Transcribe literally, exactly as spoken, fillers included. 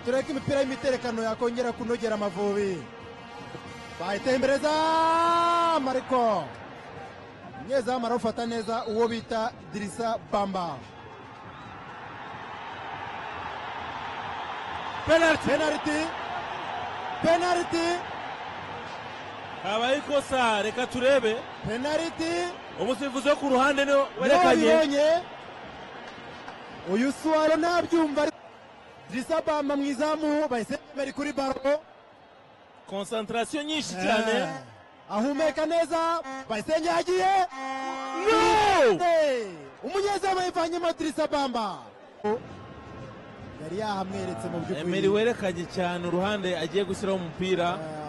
tureke imipira y'imiterekano yakongera kunogera Amavubi bayitembereza Mariko nyezamu arafata neza uwo bita Dirisa Bamba. Penalty penalty penalty habaye ikosa, reka turebe penalty. umusifuzi wo ku ruhande no werekanye uyu Suwaro nabyumva. Dirisa Bamba mwizamu bahise bari kuri baro, concentration nyinshi cyane, ahumeka neza bahise yagiye no umunyezamu yivanyemo Dirisa Bamba yari yahamweretse mu by'ukuri. Emery werekanye cyane uruhande agiye gushyiraho umupira.